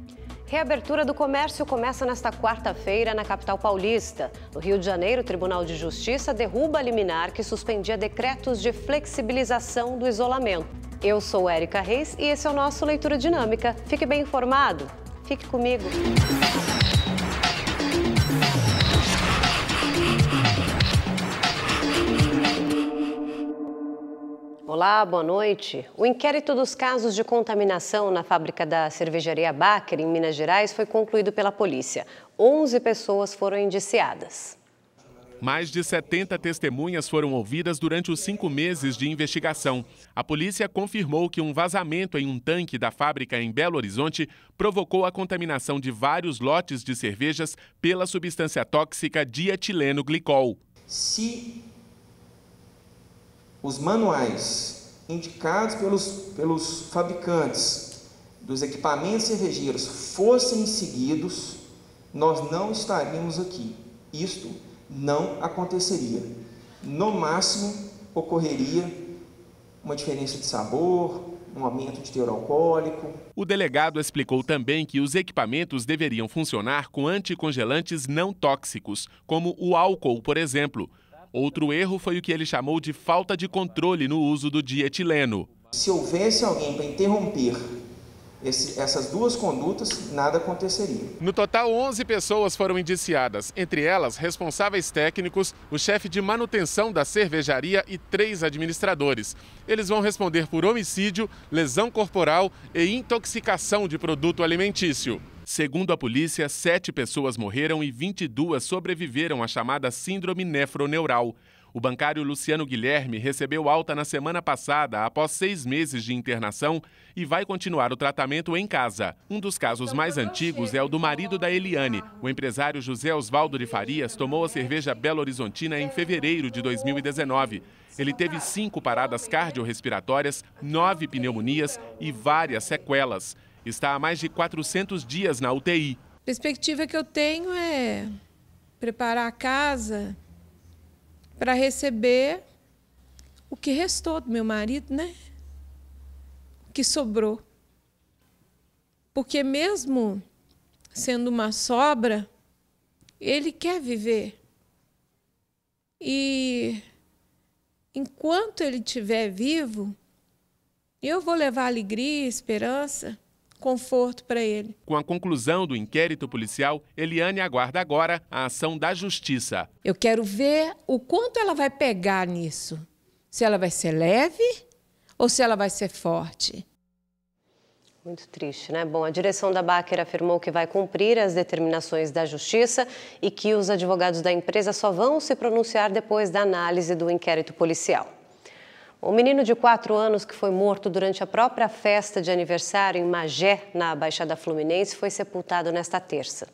Reabertura do comércio começa nesta quarta-feira na capital paulista. No Rio de Janeiro, o Tribunal de Justiça derruba a liminar que suspendia decretos de flexibilização do isolamento. Eu sou Érica Reis e esse é o nosso Leitura Dinâmica. Fique bem informado. Fique comigo. Olá, boa noite. O inquérito dos casos de contaminação na fábrica da cervejaria Baker, em Minas Gerais, foi concluído pela polícia. 11 pessoas foram indiciadas. Mais de 70 testemunhas foram ouvidas durante os 5 meses de investigação. A polícia confirmou que um vazamento em um tanque da fábrica em Belo Horizonte provocou a contaminação de vários lotes de cervejas pela substância tóxica dietileno glicol. Se os manuais indicados pelos fabricantes dos equipamentos cervejeiros fossem seguidos, nós não estaríamos aqui. Isto não aconteceria. No máximo, ocorreria uma diferença de sabor, um aumento de teor alcoólico. O delegado explicou também que os equipamentos deveriam funcionar com anticongelantes não tóxicos, como o álcool, por exemplo. Outro erro foi o que ele chamou de falta de controle no uso do dietileno. Se houvesse alguém para interromper essas duas condutas, nada aconteceria. No total, 11 pessoas foram indiciadas, entre elas responsáveis técnicos, o chefe de manutenção da cervejaria e 3 administradores. Eles vão responder por homicídio, lesão corporal e intoxicação de produto alimentício. Segundo a polícia, 7 pessoas morreram e 22 sobreviveram à chamada síndrome nefroneural. O bancário Luciano Guilherme recebeu alta na semana passada, após 6 meses de internação, e vai continuar o tratamento em casa. Um dos casos mais antigos é o do marido da Eliane. O empresário José Osvaldo de Farias tomou a cerveja Belo Horizontina em fevereiro de 2019. Ele teve 5 paradas cardiorrespiratórias, 9 pneumonias e várias sequelas. Está há mais de 400 dias na UTI. A perspectiva que eu tenho é preparar a casa para receber o que restou do meu marido, né? O que sobrou. Porque mesmo sendo uma sobra, ele quer viver. E enquanto ele estiver vivo, eu vou levar alegria, esperança, conforto para ele. Com a conclusão do inquérito policial, Eliane aguarda agora a ação da justiça. Eu quero ver o quanto ela vai pegar nisso. Se ela vai ser leve ou se ela vai ser forte. Muito triste, né? Bom, a direção da Baker afirmou que vai cumprir as determinações da justiça e que os advogados da empresa só vão se pronunciar depois da análise do inquérito policial. O menino de 4 anos que foi morto durante a própria festa de aniversário em Magé, na Baixada Fluminense, foi sepultado nesta terça.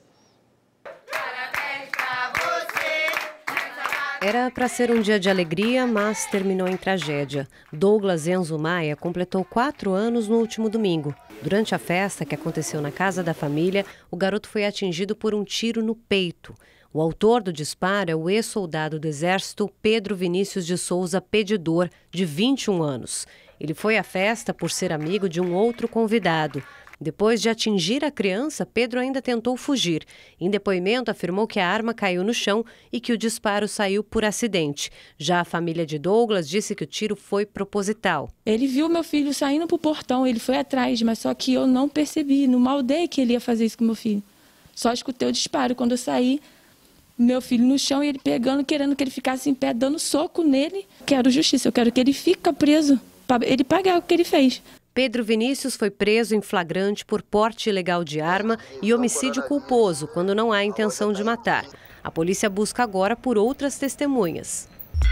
Era para ser um dia de alegria, mas terminou em tragédia. Douglas Enzo Maia completou 4 anos no último domingo. Durante a festa, que aconteceu na casa da família, o garoto foi atingido por um tiro no peito. O autor do disparo é o ex-soldado do Exército Pedro Vinícius de Souza Pedidor, de 21 anos. Ele foi à festa por ser amigo de um outro convidado. Depois de atingir a criança, Pedro ainda tentou fugir. Em depoimento, afirmou que a arma caiu no chão e que o disparo saiu por acidente. Já a família de Douglas disse que o tiro foi proposital. Ele viu meu filho saindo para o portão, ele foi atrás, mas só que eu não percebi, não maldei que ele ia fazer isso com meu filho. Só escutei o disparo. Quando eu saí, meu filho no chão e ele pegando, querendo que ele ficasse em pé, dando soco nele. Quero justiça, eu quero que ele fique preso, para ele pagar o que ele fez. Pedro Vinícius foi preso em flagrante por porte ilegal de arma e homicídio culposo, quando não há intenção de matar. A polícia busca agora por outras testemunhas.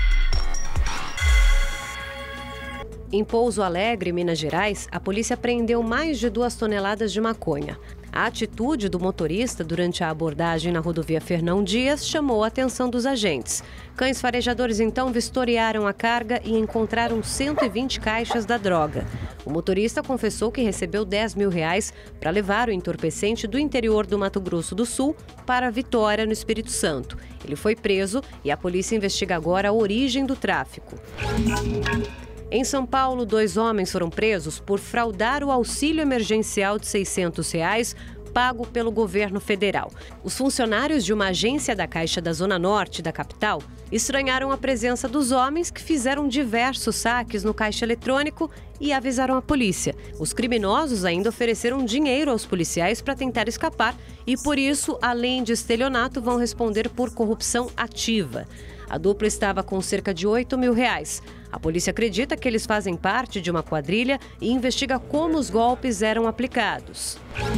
Em Pouso Alegre, Minas Gerais, a polícia apreendeu mais de 2 toneladas de maconha. A atitude do motorista durante a abordagem na rodovia Fernão Dias chamou a atenção dos agentes. Cães farejadores então vistoriaram a carga e encontraram 120 caixas da droga. O motorista confessou que recebeu R$10 mil para levar o entorpecente do interior do Mato Grosso do Sul para Vitória, no Espírito Santo. Ele foi preso e a polícia investiga agora a origem do tráfico. Em São Paulo, 2 homens foram presos por fraudar o auxílio emergencial de R$600 pago pelo governo federal. Os funcionários de uma agência da Caixa da Zona Norte da capital estranharam a presença dos homens que fizeram diversos saques no caixa eletrônico e avisaram a polícia. Os criminosos ainda ofereceram dinheiro aos policiais para tentar escapar e, por isso, além de estelionato, vão responder por corrupção ativa. A dupla estava com cerca de R$8 mil. A polícia acredita que eles fazem parte de uma quadrilha e investiga como os golpes eram aplicados.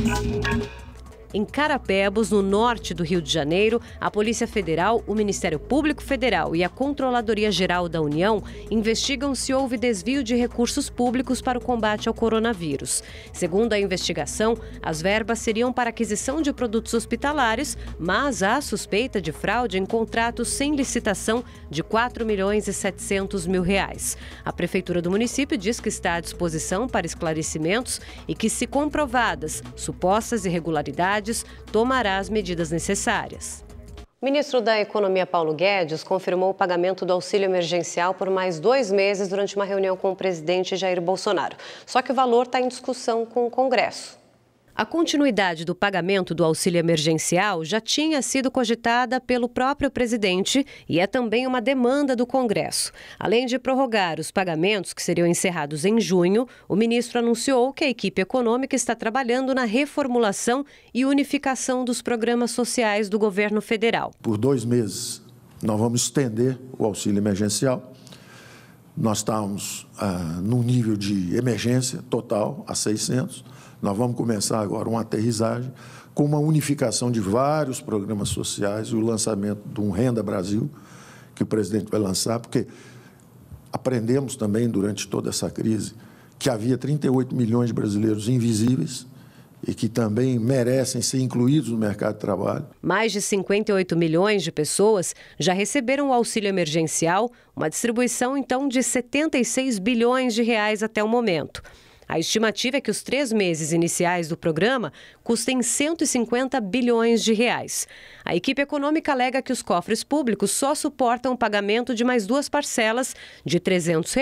Em Carapebus, no norte do Rio de Janeiro, a Polícia Federal, o Ministério Público Federal e a Controladoria Geral da União investigam se houve desvio de recursos públicos para o combate ao coronavírus. Segundo a investigação, as verbas seriam para aquisição de produtos hospitalares, mas há suspeita de fraude em contratos sem licitação de R$4.700.000. A Prefeitura do município diz que está à disposição para esclarecimentos e que, se comprovadas supostas irregularidades, tomará as medidas necessárias. O ministro da Economia, Paulo Guedes, confirmou o pagamento do auxílio emergencial por mais 2 meses durante uma reunião com o presidente Jair Bolsonaro. Só que o valor está em discussão com o Congresso. A continuidade do pagamento do auxílio emergencial já tinha sido cogitada pelo próprio presidente e é também uma demanda do Congresso. Além de prorrogar os pagamentos que seriam encerrados em junho, o ministro anunciou que a equipe econômica está trabalhando na reformulação e unificação dos programas sociais do governo federal. Por 2 meses, nós vamos estender o auxílio emergencial. Nós estamos num nível de emergência total, a 600. Nós vamos começar agora uma aterrissagem com uma unificação de vários programas sociais e o lançamento de um Renda Brasil, que o presidente vai lançar, porque aprendemos também durante toda essa crise que havia 38 milhões de brasileiros invisíveis e que também merecem ser incluídos no mercado de trabalho. Mais de 58 milhões de pessoas já receberam o auxílio emergencial, uma distribuição, então, de 76 bilhões de reais até o momento. A estimativa é que os 3 meses iniciais do programa custem 150 bilhões de reais. A equipe econômica alega que os cofres públicos só suportam o pagamento de mais 2 parcelas de R$ 300,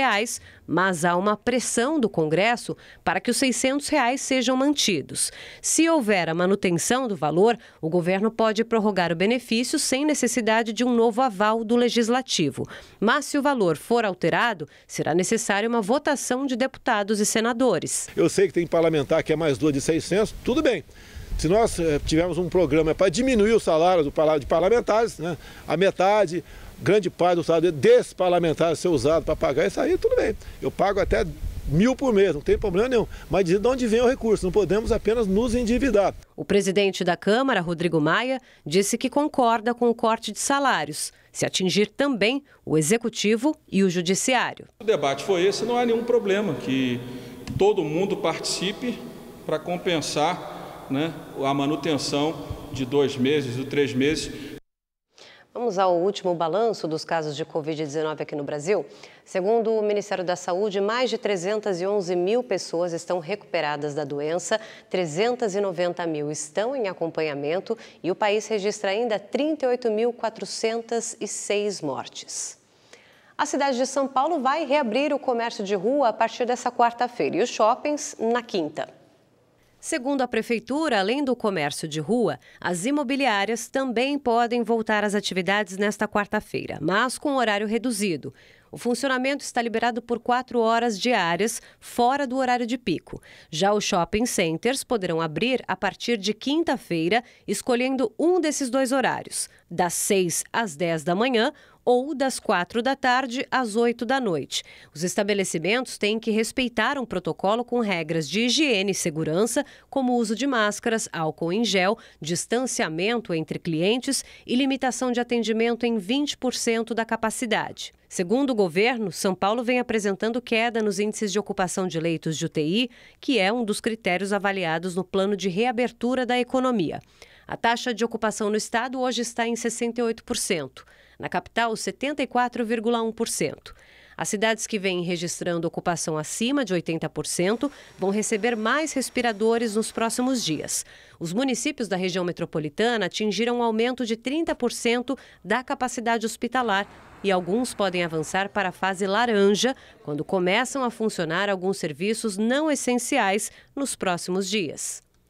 mas há uma pressão do Congresso para que os R$ 600 sejam mantidos. Se houver a manutenção do valor, o governo pode prorrogar o benefício sem necessidade de um novo aval do Legislativo. Mas se o valor for alterado, será necessária uma votação de deputados e senadores. Eu sei que tem parlamentar que é mais 2 de 600, tudo bem. Se nós tivermos um programa para diminuir o salário de parlamentares, né, a metade, grande parte do salário desses parlamentares ser usado para pagar isso aí, tudo bem. Eu pago até 1.000 por mês, não tem problema nenhum. Mas dizer de onde vem o recurso, não podemos apenas nos endividar. O presidente da Câmara, Rodrigo Maia, disse que concorda com o corte de salários, se atingir também o Executivo e o Judiciário. O debate foi esse, não há nenhum problema que todo mundo participe para compensar, né, a manutenção de 2 meses ou 3 meses. Vamos ao último balanço dos casos de Covid-19 aqui no Brasil. Segundo o Ministério da Saúde, mais de 311 mil pessoas estão recuperadas da doença, 390 mil estão em acompanhamento e o país registra ainda 38.406 mortes. A cidade de São Paulo vai reabrir o comércio de rua a partir dessa quarta-feira e os shoppings na quinta. Segundo a Prefeitura, além do comércio de rua, as imobiliárias também podem voltar às atividades nesta quarta-feira, mas com horário reduzido. O funcionamento está liberado por 4 horas diárias, fora do horário de pico. Já os shopping centers poderão abrir a partir de quinta-feira, escolhendo um desses 2 horários, das 6 às 10 da manhã ou das 4 da tarde às 8 da noite. Os estabelecimentos têm que respeitar um protocolo com regras de higiene e segurança, como o uso de máscaras, álcool em gel, distanciamento entre clientes e limitação de atendimento em 20% da capacidade. Segundo o governo, São Paulo vem apresentando queda nos índices de ocupação de leitos de UTI, que é um dos critérios avaliados no plano de reabertura da economia. A taxa de ocupação no estado hoje está em 68%. Na capital, 74,1%. As cidades que vêm registrando ocupação acima de 80% vão receber mais respiradores nos próximos dias. Os municípios da região metropolitana atingiram um aumento de 30% da capacidade hospitalar e alguns podem avançar para a fase laranja, quando começam a funcionar alguns serviços não essenciais nos próximos dias.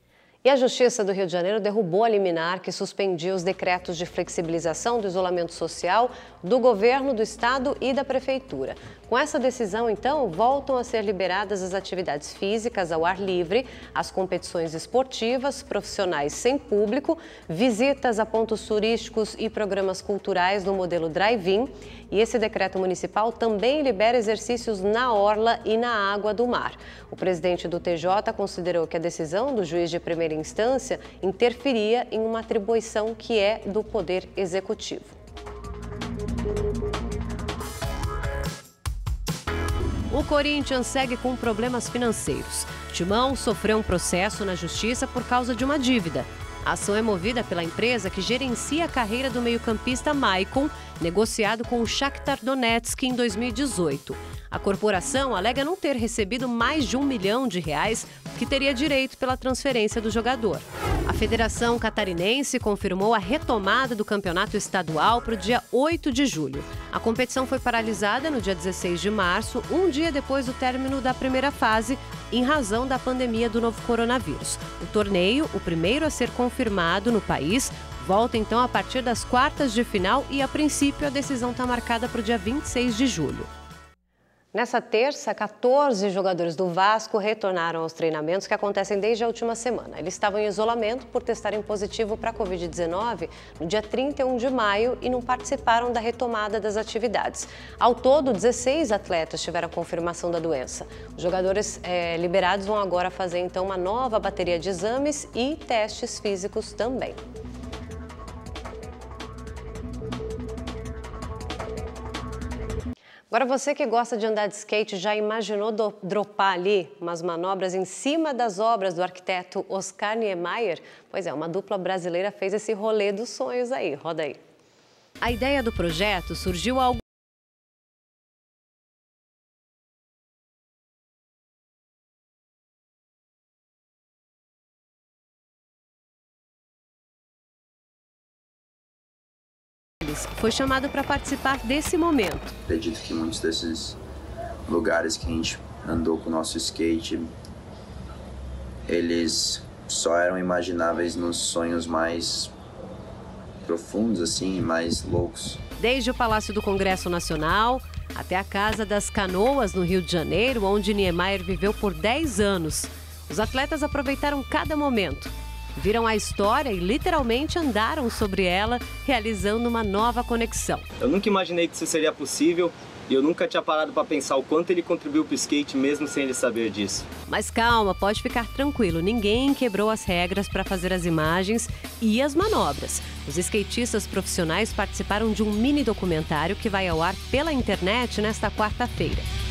E a Justiça do Rio de Janeiro derrubou a liminar que suspendia os decretos de flexibilização do isolamento social do governo do estado e da prefeitura. Com essa decisão, então, voltam a ser liberadas as atividades físicas ao ar livre, as competições esportivas, profissionais sem público, visitas a pontos turísticos e programas culturais no modelo drive-in. E esse decreto municipal também libera exercícios na orla e na água do mar. O presidente do TJ considerou que a decisão do juiz de primeira instância interferia em uma atribuição que é do Poder Executivo. O Corinthians segue com problemas financeiros. Timão sofreu um processo na justiça por causa de uma dívida. A ação é movida pela empresa que gerencia a carreira do meio-campista Maicon, negociado com o Shakhtar Donetsk em 2018. A corporação alega não ter recebido mais de R$1 milhão que teria direito pela transferência do jogador. A Federação Catarinense confirmou a retomada do campeonato estadual para o dia 8 de julho. A competição foi paralisada no dia 16 de março, um dia depois do término da primeira fase, em razão da pandemia do novo coronavírus. O torneio, o primeiro a ser confirmado no país, volta então a partir das quartas de final e, a princípio, a decisão está marcada para o dia 26 de julho. Nessa terça, 14 jogadores do Vasco retornaram aos treinamentos que acontecem desde a última semana. Eles estavam em isolamento por testarem positivo para a Covid-19 no dia 31 de maio e não participaram da retomada das atividades. Ao todo, 16 atletas tiveram confirmação da doença. Os jogadores liberados vão agora fazer então uma nova bateria de exames e testes físicos também. Agora, você que gosta de andar de skate, já imaginou dropar ali umas manobras em cima das obras do arquiteto Oscar Niemeyer? Pois é, uma dupla brasileira fez esse rolê dos sonhos aí. Roda aí. A ideia do projeto surgiu há alguns foi chamado para participar desse momento. Acredito que muitos desses lugares que a gente andou com o nosso skate, eles só eram imagináveis nos sonhos mais profundos, assim, mais loucos. Desde o Palácio do Congresso Nacional até a Casa das Canoas, no Rio de Janeiro, onde Niemeyer viveu por 10 anos. Os atletas aproveitaram cada momento. Viram a história e literalmente andaram sobre ela, realizando uma nova conexão. Eu nunca imaginei que isso seria possível e eu nunca tinha parado para pensar o quanto ele contribuiu para o skate, mesmo sem ele saber disso. Mas calma, pode ficar tranquilo, ninguém quebrou as regras para fazer as imagens e as manobras. Os skatistas profissionais participaram de um mini documentário que vai ao ar pela internet nesta quarta-feira.